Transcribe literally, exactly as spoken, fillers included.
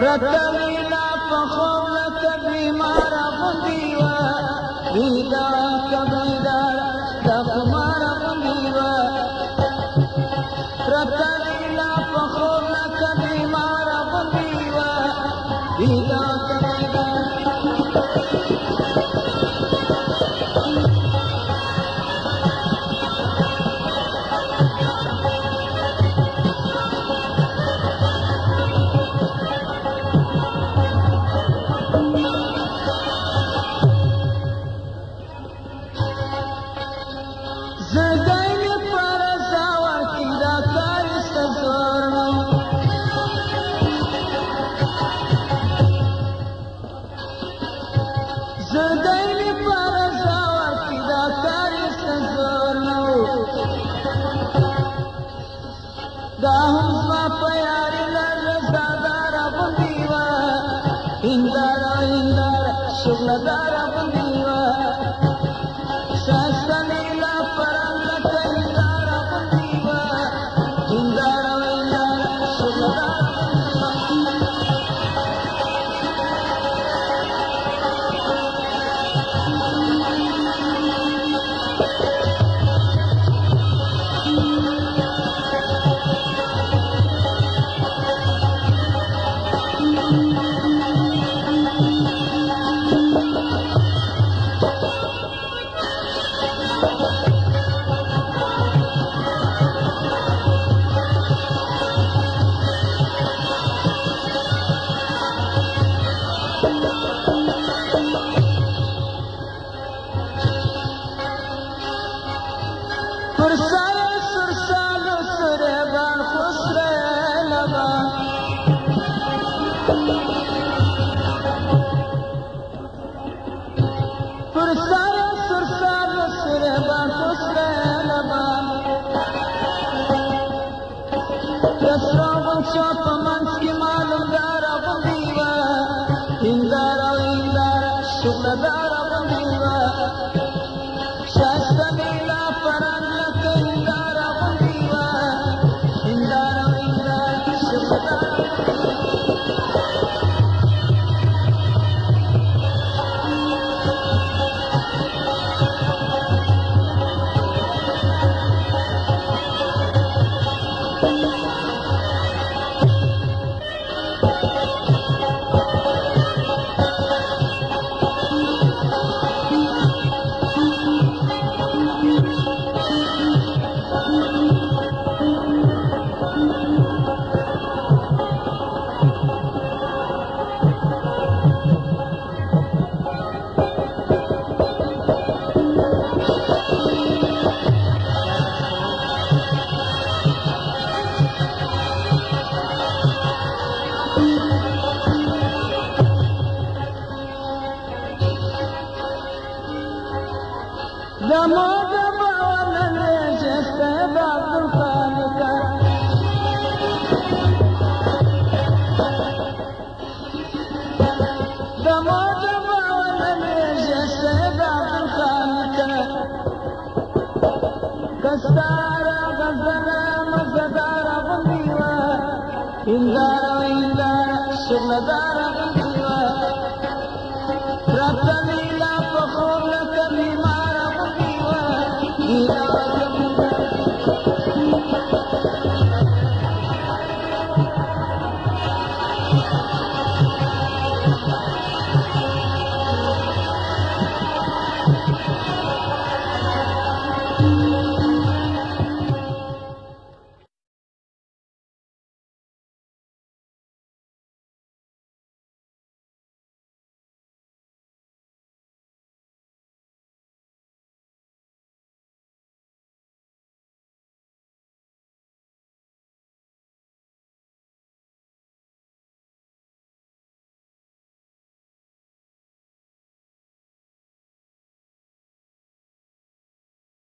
رتویلا پخوب لکه بیماره غوندې وه بیداره که بیداره د خماره غوندې وه رتویلا پخوب لکه بیماره غوندې وه بیداره که بیداره دا هم زما په یاري لړزداره غوندې وه هنداره هنداره شغلهداره غوندې وه ښایسته لیلا پران لکه هنداره غوندې وه هنداره هنداره شغلهداره پر سایه سرسالو سریبان خسره لبان پر سایه سرسالو سریبان خسره لبان د سرو غوڅو په منځ کې معلومداره غوندې وه هنداره هنداره شغلهداره غوندې وه ښایسته لیلا پران لکه هنداره غوندې وه هنداره هنداره شغلهداره دمو دمو وننے جستے بابل خالقہ دمو دمو وننے جستے بابل خالقہ کستارا غزلہ مزدارا غندی وہ ہندارا ہندارا شغلدارا